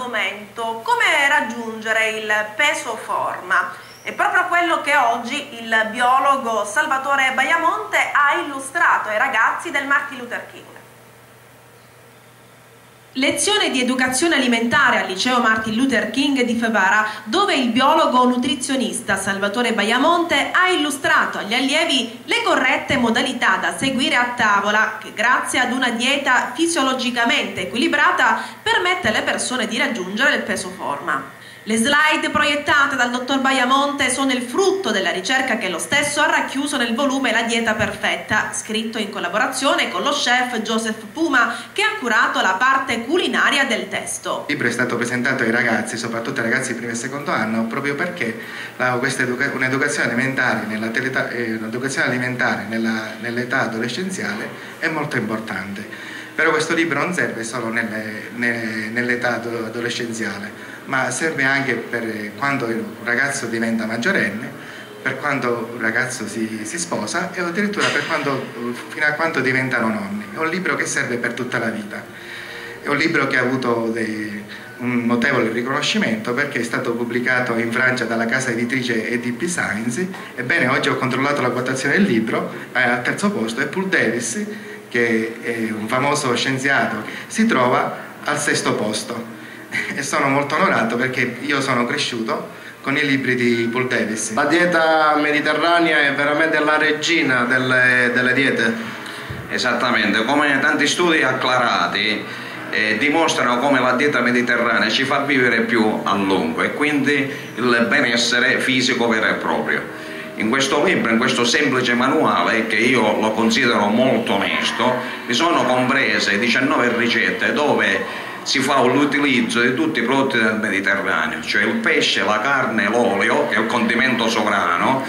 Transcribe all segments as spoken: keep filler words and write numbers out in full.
argomento: come raggiungere il peso forma. È proprio quello che oggi il biologo Salvatore Baiamonte ha illustrato ai ragazzi del Martin Luther King. Lezione di educazione alimentare al liceo Martin Luther King di Favara, dove il biologo nutrizionista Salvatore Baiamonte ha illustrato agli allievi le corrette modalità da seguire a tavola, che grazie ad una dieta fisiologicamente equilibrata permette alle persone di raggiungere il peso forma. Le slide proiettate dal dottor Baiamonte sono il frutto della ricerca che lo stesso ha racchiuso nel volume La dieta perfetta, scritto in collaborazione con lo chef Joseph Puma, che ha curato la parte culinaria del testo. Il libro è stato presentato ai ragazzi, soprattutto ai ragazzi di primo e secondo anno, proprio perché un'educazione alimentare nell'età eh, alimentare nella, nell'età adolescenziale è molto importante. Però questo libro non serve solo nell'età adolescenziale, ma serve anche per quando un ragazzo diventa maggiorenne, per quando un ragazzo si, si sposa e addirittura per quando, fino a quando diventano nonni. È un libro che serve per tutta la vita. È un libro che ha avuto dei, un notevole riconoscimento perché è stato pubblicato in Francia dalla casa editrice E D P Science. Ebbene, oggi ho controllato la quotazione del libro, al terzo posto è Paul Davies, che è un famoso scienziato, si trova al sesto posto. E sono molto onorato perché io sono cresciuto con i libri di Paul Davies. La dieta mediterranea è veramente la regina delle, delle diete. Esattamente, come tanti studi acclarati eh, dimostrano come la dieta mediterranea ci fa vivere più a lungo e quindi il benessere fisico vero e proprio. In questo libro, in questo semplice manuale, che io lo considero molto onesto, vi sono comprese diciannove ricette dove si fa l'utilizzo di tutti i prodotti del Mediterraneo, cioè il pesce, la carne, l'olio, che è il condimento sovrano,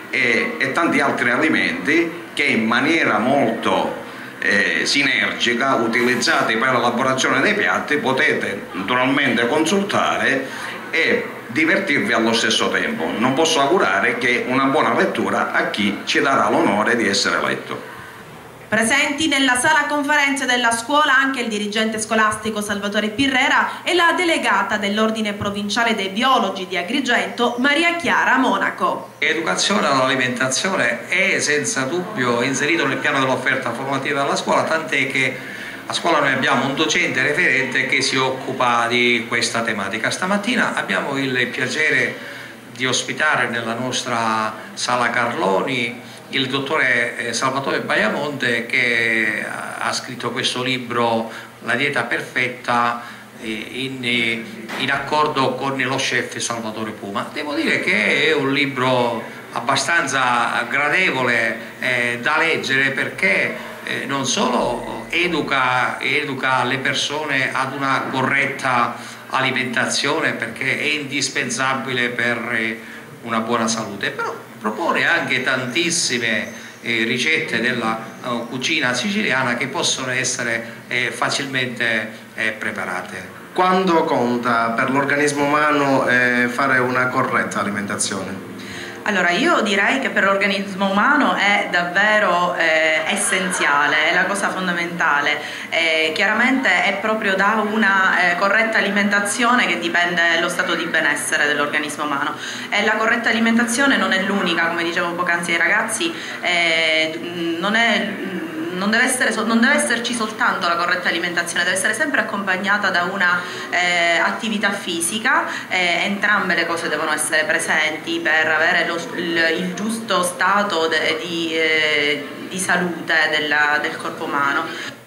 e, e tanti altri alimenti che in maniera molto eh, sinergica, utilizzati per l'elaborazione dei piatti, potete naturalmente consultare e divertirvi allo stesso tempo. Non posso augurare che una buona lettura a chi ci darà l'onore di essere letto. Presenti nella sala conferenze della scuola anche il dirigente scolastico Salvatore Pirrera e la delegata dell'Ordine Provinciale dei Biologi di Agrigento, Maria Chiara Monaco. L'educazione all'alimentazione è senza dubbio inserito nel piano dell'offerta formativa della scuola, tant'è che a scuola noi abbiamo un docente referente che si occupa di questa tematica. Stamattina abbiamo il piacere di ospitare nella nostra sala Carloni il dottore Salvatore Baiamonte, che ha scritto questo libro La dieta perfetta in, in accordo con lo chef Salvatore Puma. Devo dire che è un libro abbastanza gradevole eh, da leggere perché eh, non solo educa, educa le persone ad una corretta alimentazione, perché è indispensabile per una buona salute, però propone anche tantissime eh, ricette della uh, cucina siciliana che possono essere eh, facilmente eh, preparate. Quando conta per l'organismo umano eh, fare una corretta alimentazione? Allora, io direi che per l'organismo umano è davvero eh, essenziale, è la cosa fondamentale. Eh, chiaramente è proprio da una eh, corretta alimentazione che dipende lo stato di benessere dell'organismo umano. E la corretta alimentazione non è l'unica, come dicevo poc'anzi ai ragazzi, eh, non è... Non deve, essere, non deve esserci soltanto la corretta alimentazione, deve essere sempre accompagnata da una eh, attività fisica, eh, entrambe le cose devono essere presenti per avere lo, il, il giusto stato de, di, eh, di salute della, del corpo umano.